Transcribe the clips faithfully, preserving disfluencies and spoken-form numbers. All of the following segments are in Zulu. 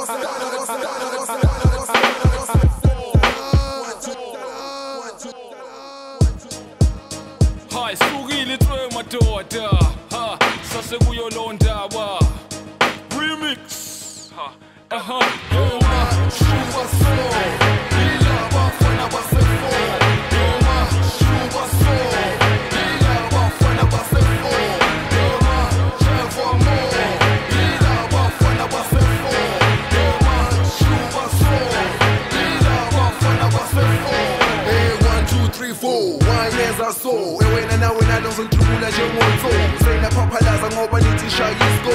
Hi, sukile twe madoda, ha, sase kuyolonda wa remix, ha, aha, yoma, shuba so, ila bafana basefo, yoma, shuba so, ila bafana basefo, yoma, cheva mo, ila bafana basefo, yoma, shuba so, ila bafana basefo. Hey, one, two, three, four, wine as I saw. Wena na wena nozondlula njengozo. Sena paphalaza ngoba nithi shaya isko.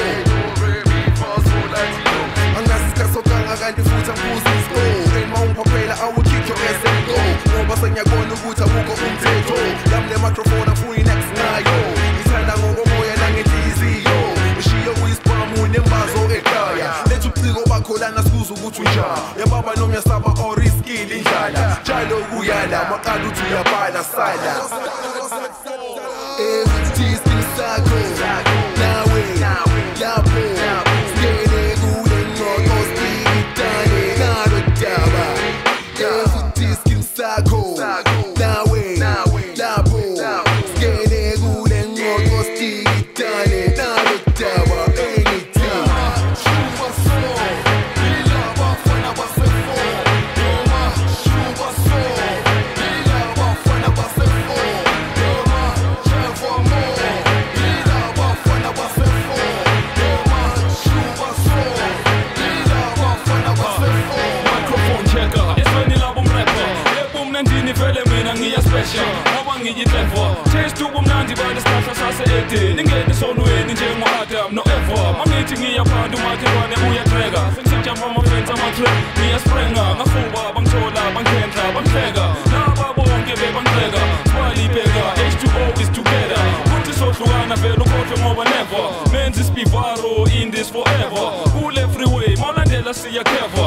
Angasikasoka kanti futhi angibuza isko. Ema ungiphaphela awukhiphe bese go. Ngoba sengiyabona ukuthi awukho umthetho. Yami le microphone afuna next nayo. Ngithanda ngokomoya nangenhliziyo. Ushiye uyispamu nembazo ekhaya. Lethu uciko bakholana sikuza ukuthi unjani. Yababa noma yasaba or iskili indlala. Njalo kuyala maqala uthi uyabhala sala. Everything's sakho nawe lapho ngene kule ngoqo sipitane nalodaba. Everything's sakho nawe lapho ngene kule ngoqo sipitane nalodaba. Anytime Shuba so, ila bafana basefo, yoma, shuba so, ila bafana basefo, yoma, cheva mo, ila bafana basefo, yoma, shuba so, ila bafana basefo. Microphone checker, esweni labo mrapper, yebo mnandini vele mina ngiya special, ngoba ngiyitlevo, taste ubumnandi bale sihlahla sase-Eden, ingene sonweni njengo-Adam no-Eva, mangithi ngiyaphanda umakhelwane uyatreka, sengijampa ama-fence ama-track, ngiyasprenga, ngafuba bangithola, bangikhendla, bangihleka, laba bonke bebangihleka, swalibheka, H two O is together, kuthi sohlukana vele ukhohlwe ngoba never, menzi isipivaro in this forever, kule freeway, mawulandela siyakheva,